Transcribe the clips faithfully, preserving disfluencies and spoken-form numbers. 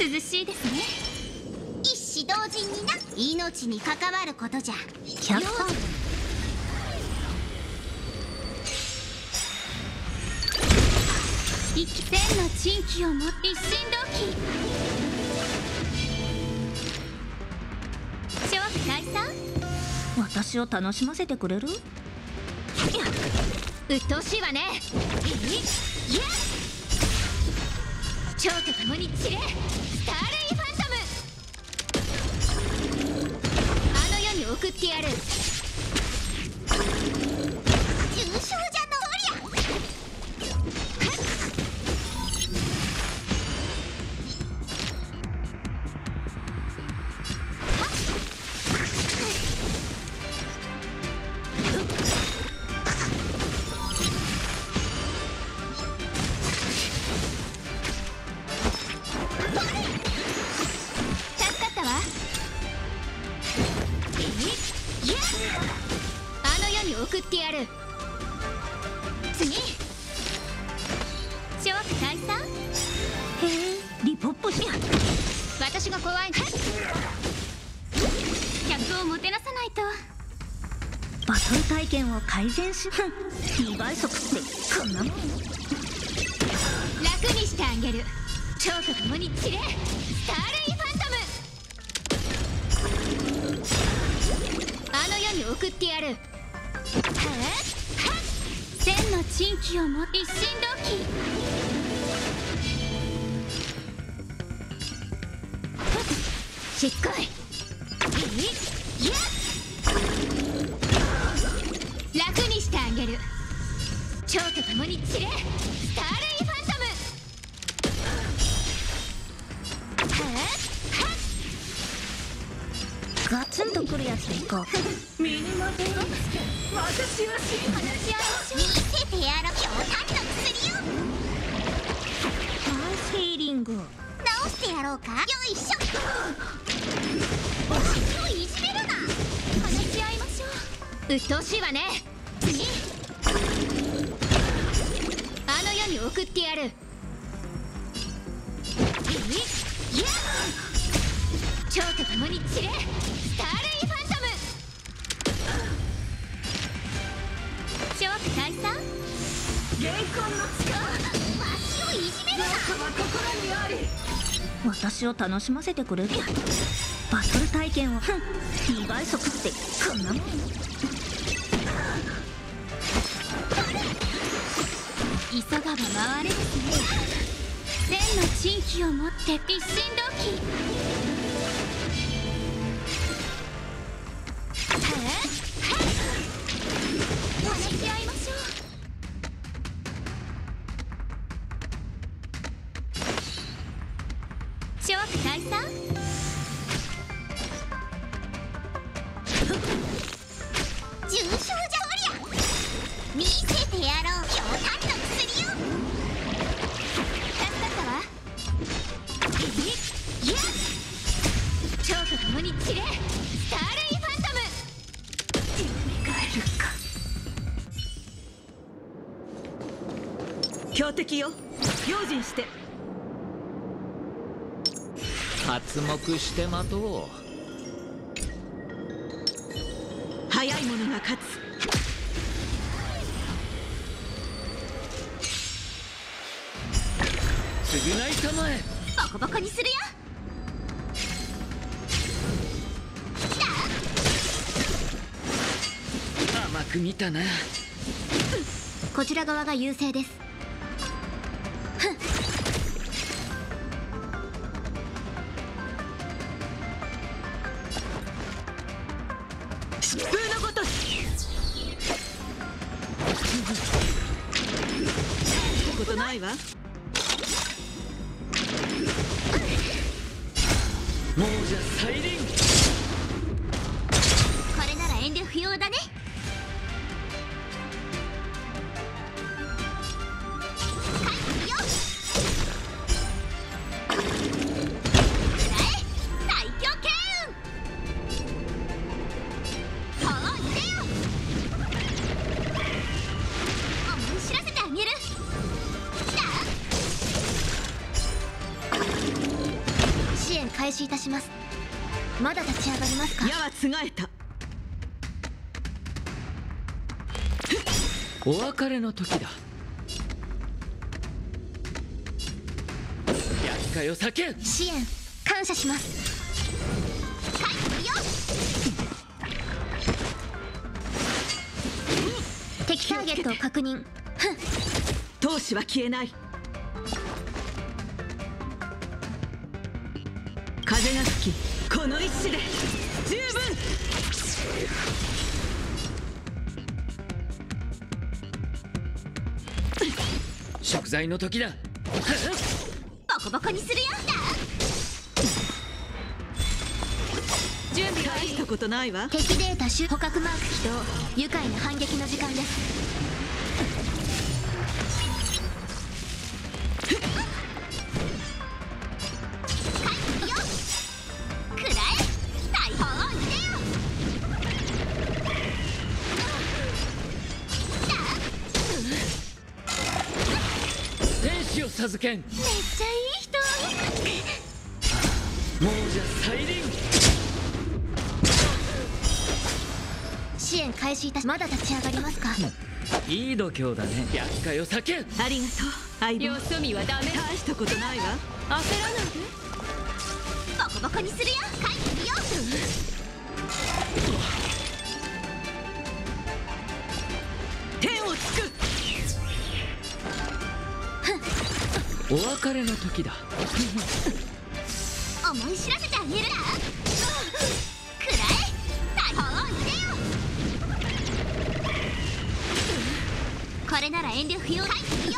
涼しいですね。 一子同人にな。命に関わることじゃ。 ひゃくパー一千の珍奇をも一心同期。勝負退散。 私を楽しませてくれる？ うっとうしいわね。いや蝶と共に散れ、スターレイファントム。あの世に送ってやる。 重傷じゃのおりゃ。 送ってやる。次勝負退散。 へえ、リポップしや。 私が怖いの。客をもてなさないと。 バトル体験を改善しにばい速ってこんなもん。 楽にしてあげる。蝶と共に散れ、スターレイファントム。あの世に送ってやる。千の珍奇をも一心同期。しっこい。楽にしてあげる。蝶と共に散れ、スターレイファントム。ガツンとくるやつでいこう。 ミニマテン私は知り話し合いましょう。 見せてやろ。強炭の薬よ。 ナイスヒーリング。 直してやろうか。よいしょ。お尻をいじめるな。 話し合いましょう。うっとうしいわね。次あの世に送ってやる。蝶と共に散れ、スターレイファントム。勝負退散。 玄関の力わしをいじめるな。 中は心にあり。 私を楽しませてくれる？バトル体験をにばい速ってこんなもん。 急がば回れですね。千の珍奇をもって一心同期。話し合いましょう。勝負退散。 重傷じゃおりゃ。見せてやろう。強炭の薬よ。 助かったわ。蝶と共に散れ、スターレイファントム。 強敵よ。用心して。 発目して待とう。 早い者が勝つ。 償いたまえ。 ボコボコにするよ。 甘く見たな。 こちら側が優勢です。 疾風のごとし。ことないわ。 亡者再臨。 これなら遠慮不要だね。 支援開始いたします。まだ立ち上がりますか。 矢はつがえた。 お別れの時だ。厄介を避けん。 支援感謝します。敵ターゲットを確認。ふん、 闘志は消えない。風が吹き、この一矢で十分。 食材の時だ。 ボコボコにするよ。 準備は大したことないわ。 敵データ種捕獲マーク起動。愉快な反撃の時間です。 くらえ大砲を入れよ。 天使を授けん。 めっちゃいい人。 亡者再臨。 支援開始いたし、まだ立ち上がりますか。 いい度胸だね。厄介を避けん。 ありがとう相棒。 よそ見はダメ。 大したことないわ。 焦らないで。 ボコボコにするよ。帰ってるよ。 天をつく。 お別れの時だ。 思い知らせてあげるな。くらえ大砲を入れよ。これなら遠慮不要。帰ってるよ。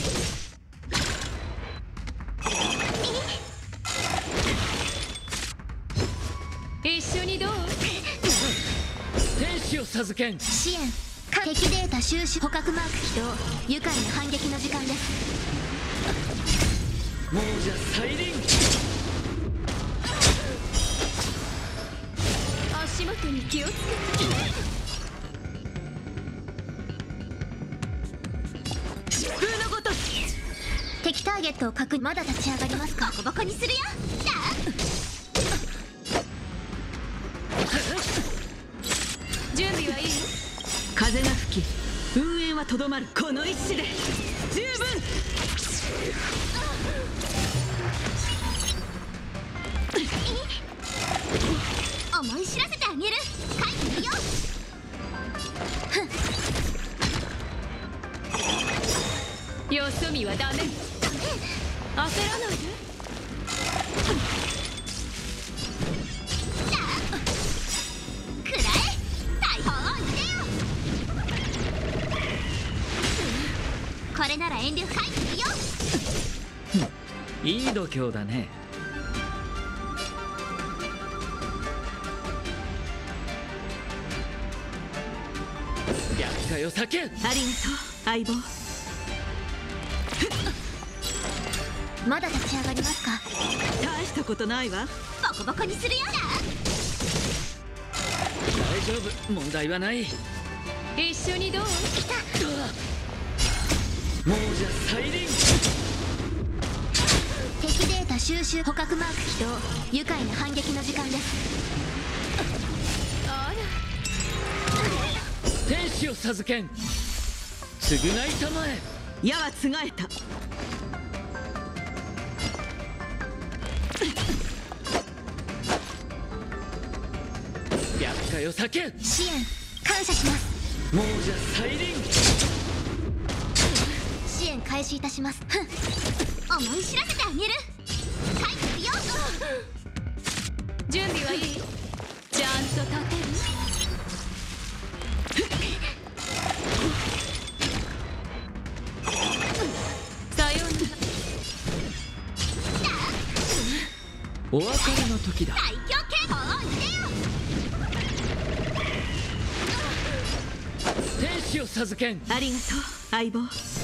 一緒にどう。 天使を授けん。 支援敵データ収集捕獲マーク起動。愉快な反撃の時間です。 亡者再臨。 足元に気をつけて。 疾風のごとし。 敵ターゲットを確認。まだ立ち上がりますか。 ボコボコにするよ。 準備はいい。 風が吹き、運営はとどまる。この一矢で十分。 思い知らせてあげる。帰ってるよ。 よそ見はダメ。焦らないで。 くらえ大砲を入れよ。これなら遠慮。帰ってるよ。 いい度胸だね。厄介を避けん。 ありがとう相棒。 まだ立ち上がりますか。 大したことないわ。 ボコボコにするよ。 大丈夫、問題はない。 一緒にどう。 亡者再臨。 敵データ収集捕獲マーク起動。愉快な反撃の時間です。 あら。 天使を授けん。償いたまえ。 矢はつがえた。 厄介を避けん。 支援感謝します。 亡者再臨。 支援開始いたします。ふん、 思い知らせてあげる。帰ってるよ。 準備はいい。ちゃんと立てる。さようなら。 お別れの時だ。 最強剣砲を入れよ。 天使を授けん。 ありがとう相棒。